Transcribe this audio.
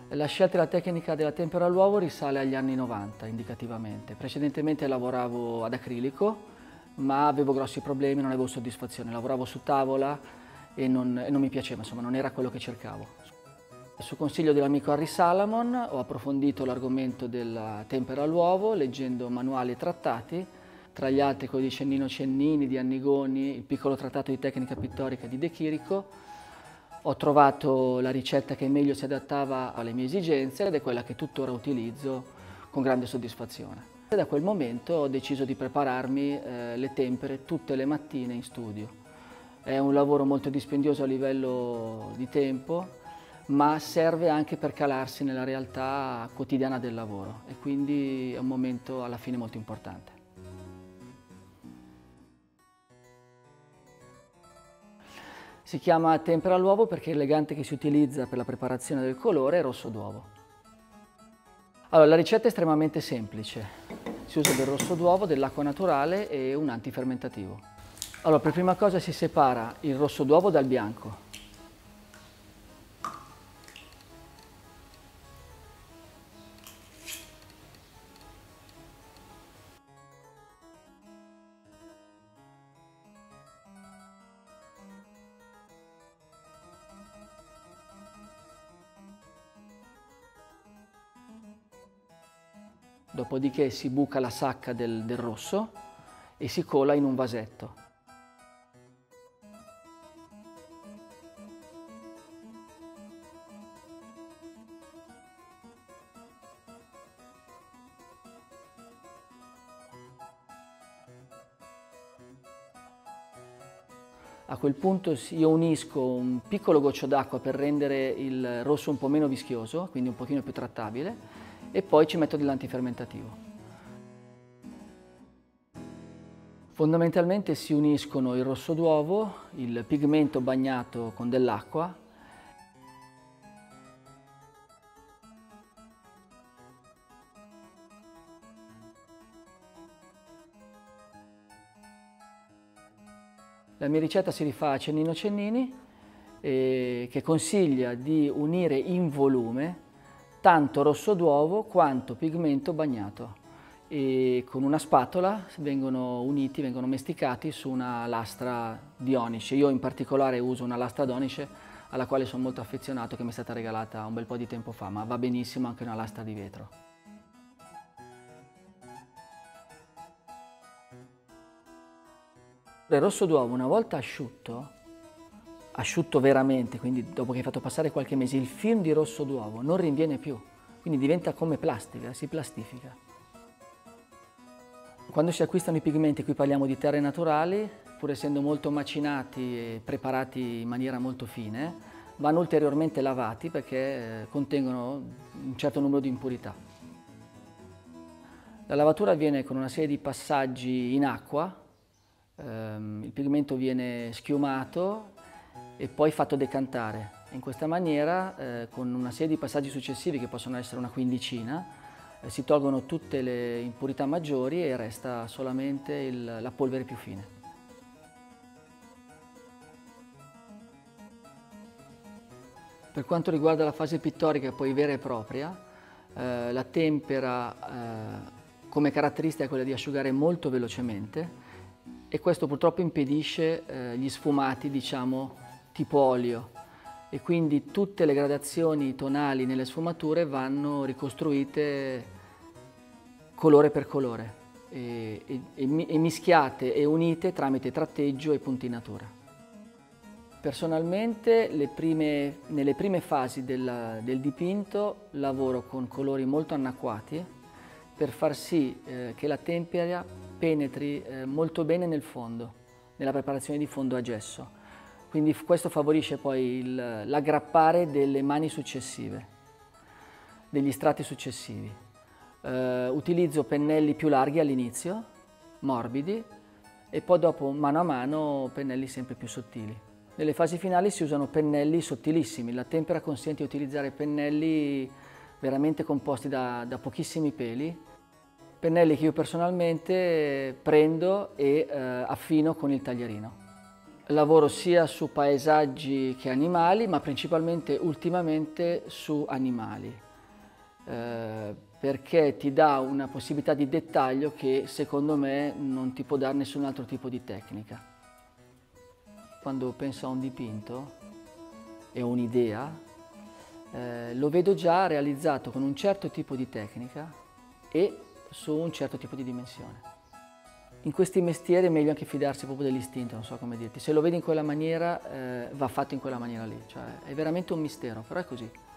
La scelta della tecnica della tempera all'uovo risale agli anni 90 indicativamente. Precedentemente lavoravo ad acrilico, ma avevo grossi problemi, non avevo soddisfazione. Lavoravo su tavola e non mi piaceva, insomma non era quello che cercavo. Su consiglio dell'amico Harry Salamon ho approfondito l'argomento della tempera all'uovo leggendo manuali e trattati, tra gli altri quelli di Cennino Cennini, di Annigoni, il piccolo trattato di tecnica pittorica di De Chirico. Ho trovato la ricetta che meglio si adattava alle mie esigenze ed è quella che tuttora utilizzo con grande soddisfazione. E da quel momento ho deciso di prepararmi le tempere tutte le mattine in studio. È un lavoro molto dispendioso a livello di tempo, ma serve anche per calarsi nella realtà quotidiana del lavoro e quindi è un momento alla fine molto importante. Si chiama tempera all'uovo perché il legante che si utilizza per la preparazione del colore è rosso d'uovo. Allora, la ricetta è estremamente semplice. Si usa del rosso d'uovo, dell'acqua naturale e un antifermentativo. Allora, per prima cosa si separa il rosso d'uovo dal bianco. Dopodiché si buca la sacca del rosso e si cola in un vasetto. A quel punto io unisco un piccolo goccio d'acqua per rendere il rosso un po' meno vischioso, quindi un pochino più trattabile, e poi ci metto dell'antifermentativo. Fondamentalmente si uniscono il rosso d'uovo, il pigmento bagnato con dell'acqua. La mia ricetta si rifà a Cennino Cennini, che consiglia di unire in volume tanto rosso d'uovo quanto pigmento bagnato e con una spatola vengono uniti, vengono mesticati su una lastra di onice. Io in particolare uso una lastra d'onice alla quale sono molto affezionato, che mi è stata regalata un bel po' di tempo fa, ma va benissimo anche una lastra di vetro. Il rosso d'uovo una volta asciutto veramente, quindi dopo che hai fatto passare qualche mese, il film di rosso d'uovo non rinviene più, quindi diventa come plastica, si plastifica. Quando si acquistano i pigmenti, qui parliamo di terre naturali, pur essendo molto macinati e preparati in maniera molto fine, vanno ulteriormente lavati perché contengono un certo numero di impurità. La lavatura avviene con una serie di passaggi in acqua, il pigmento viene schiumato e poi fatto decantare. In questa maniera, con una serie di passaggi successivi, che possono essere una quindicina, si tolgono tutte le impurità maggiori e resta solamente la polvere più fine. Per quanto riguarda la fase pittorica, poi vera e propria, la tempera come caratteristica è quella di asciugare molto velocemente e questo purtroppo impedisce gli sfumati, diciamo, tipo olio, e quindi tutte le gradazioni tonali nelle sfumature vanno ricostruite colore per colore e mischiate e unite tramite tratteggio e puntinatura. Personalmente nelle prime fasi del dipinto lavoro con colori molto annacquati per far sì che la tempera penetri molto bene nel fondo, nella preparazione di fondo a gesso. Quindi questo favorisce poi l'aggrappare delle mani successive, degli strati successivi. Utilizzo pennelli più larghi all'inizio, morbidi, e poi dopo mano a mano pennelli sempre più sottili. Nelle fasi finali si usano pennelli sottilissimi. La tempera consente di utilizzare pennelli veramente composti da pochissimi peli, pennelli che io personalmente prendo e affino con il taglierino. Lavoro sia su paesaggi che animali, ma principalmente ultimamente su animali, perché ti dà una possibilità di dettaglio che secondo me non ti può dare nessun altro tipo di tecnica. Quando penso a un dipinto e ho un'idea, lo vedo già realizzato con un certo tipo di tecnica e su un certo tipo di dimensione. In questi mestieri è meglio anche fidarsi proprio dell'istinto, non so come dirti. Se lo vedi in quella maniera, va fatto in quella maniera lì. Cioè, è veramente un mistero, però è così.